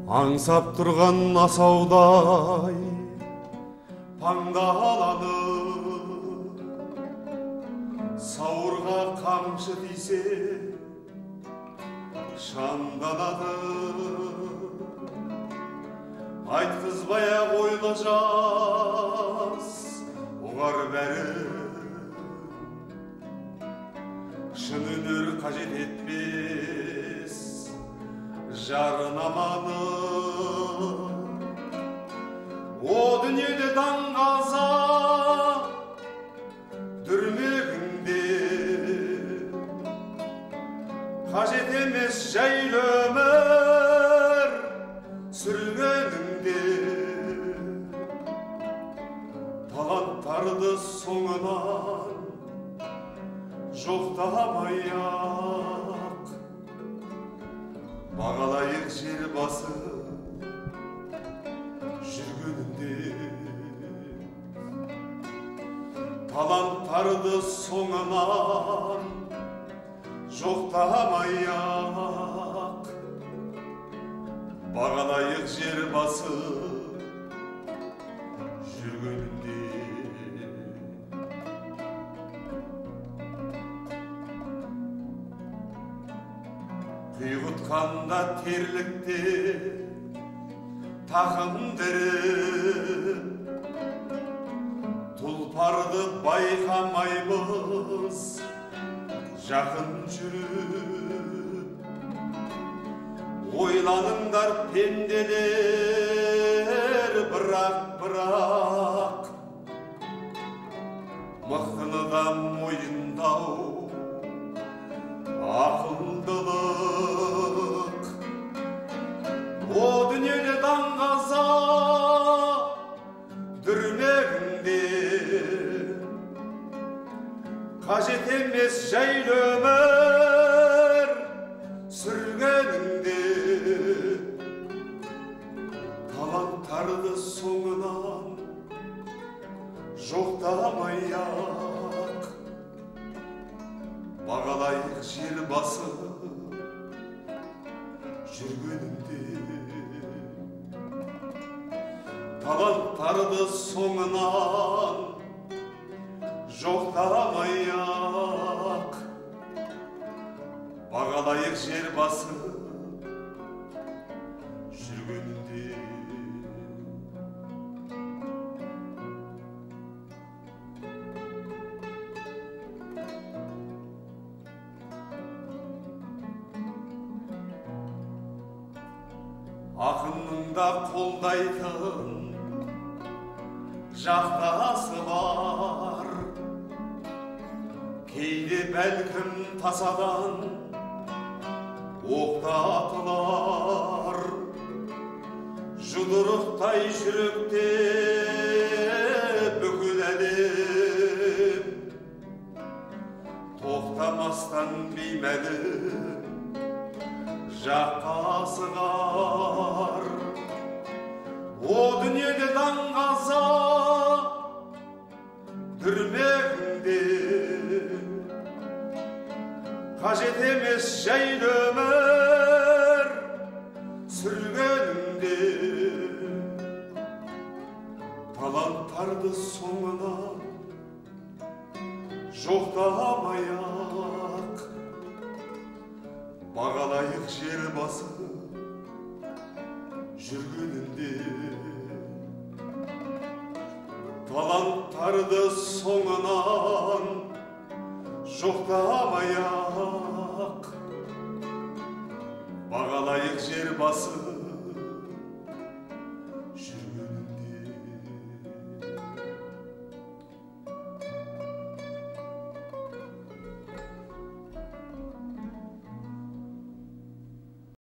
аңсап тұрған асаудай паңдаланып, сауырға қамшы тисе шамданады. Айтқызбай-ақ ойлы жас ұғар бәрі, шын өнер қажет етпес жарын аманы. О дүниеде даңғаза дүрмегінде қажет емес жайлы өмір сүргеніңде. Таланттарды соңынан жоқтамай-ақ бағалайық жер басып жүргенінде. Таланттарды соңынан жоқтамай-ақ бағалайық жер басып жүргенінде. Құйғытқанда терлікте тақымдырып, тұлпарды байқамаймыз жақын жүріп. Ойланыңдар пенделер, бірақ мықтыны да мойындау ақылдылық. О дүниеде даңғаза дүрмегінде қажет емес жайлы өмір сүргеніңде. Таланттарды соңынан жоқтамай-ақ бағалайық жер басып жүргенінде. Таланттарды соңынан жоқтамай-ақ бағалайық жер басып жүргенінде. Ақынның да қолдайтын жақтасы бар, кейде бәлкім тасадан оқтатылар. Жұдырықтай жүректе бүкіл әлем, тоқтамастан беймәлім жаққа асығар. О дүниеде даңғаза дүрмегінде қажет емес жайлы өмір сүргенінде. Таланттарды соңынан жоқтамай-ақ бағалайық жер басып жүргенінде. Таланттарды соңынан жоқтамай-ақ бағалайық жер басып